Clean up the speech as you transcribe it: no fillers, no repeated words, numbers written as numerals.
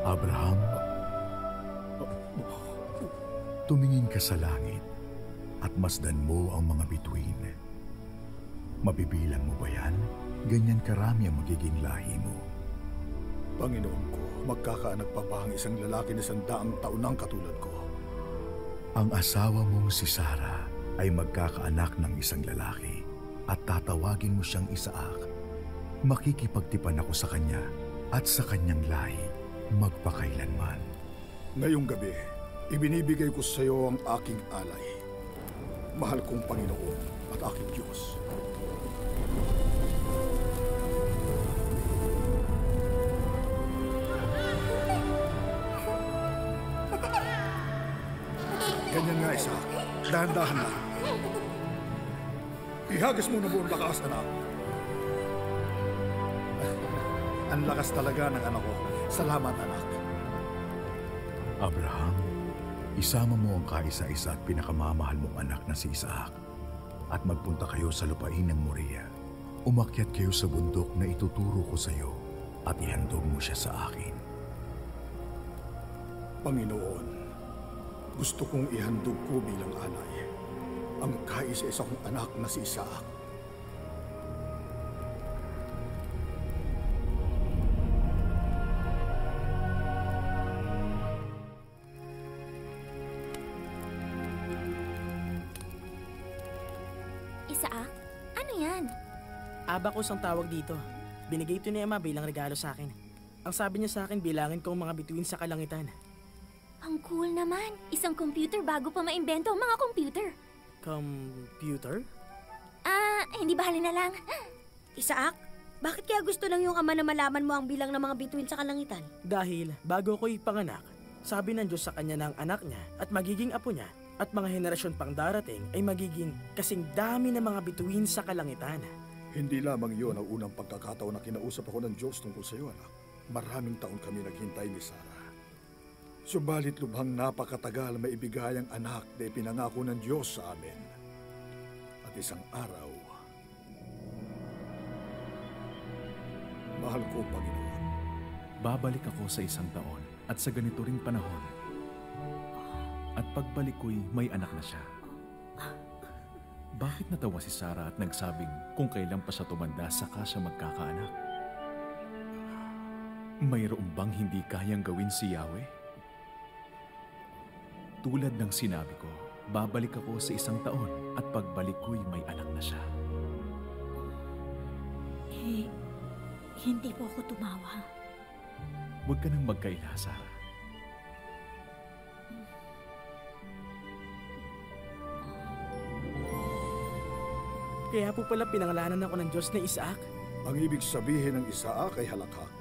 Abraham, tumingin ka sa langit at masdan mo ang mga bituin. Mabibilang mo ba yan? Ganyan karami ang magiging lahi mo. Panginoon ko, magkakaanak pa ba ang isang lalaki na 100 taon ng katulad ko? Ang asawa mong si Sarah ay magkakaanak ng isang lalaki at tatawagin mo siyang Isaac. Makikipagtipan ako sa kanya at sa kanyang lahi magpakailanman. Ngayong gabi, ibinibigay ko sa iyo ang aking alay. Mahal kong Panginoon at aking Diyos. Ganyan nga, Isaac. Dahan-dahan na. Ihagis mo na buong lakas, anak. Ang lakas talaga ng anak ko. Salamat, anak. Abraham, isama mo ang kaisa-isa at pinakamamahal mong anak na si Isaac at magpunta kayo sa lupain ng Moriah. Umakyat kayo sa bundok na ituturo ko sa iyo at ihandog mo siya sa akin. Panginoon, gusto kong ihandog ko bilang alay ang kaisa-isa kong anak na si Isaac. Isaac? Ano yan? Abacus ang tawag dito. Binigay ito ni Ama bilang regalo sa akin. Ang sabi niya sa akin, bilangin ko ang mga bituin sa kalangitan. Ang cool naman. Isang computer bago pa maimbento ang mga computer. Computer? Hindi bahali na lang. Isaac, bakit kaya gusto ng iyong ama na malaman mo ang bilang ng mga bituin sa kalangitan? Dahil bago ko ipanganak, sabi ng Diyos sa kanya na ang anak niya at magiging apo niya at mga henerasyon pang darating ay magiging kasing dami ng mga bituin sa kalangitan. Hindi lamang iyon ang unang pagkakataon na kinausap ako ng Diyos tungkol sa iyo, anak. Maraming taon kami naghintay ni Sarah. Subalit lubhang napakatagal maibigay ang anak na ipinangako ng Diyos sa amin. At isang araw, mahal ko, Panginoon. Babalik ako sa 1 taon at sa ganito ring panahon. At pagbalik ko'y may anak na siya. Bakit natawa si Sarah at nagsabing kung kailan pa siya tumanda saka siya magkakaanak? Mayroon bang hindi kayang gawin si Yahweh? Tulad ng sinabi ko, babalik ako sa 1 taon at pagbalik ko'y may anak na siya. Hindi po ako tumawa. Huwag ka nang magkaila, Sarah. Kaya po pala pinangalanan ako ng Diyos na Isaac. Ang ibig sabihin ng Isaac ay halakhak.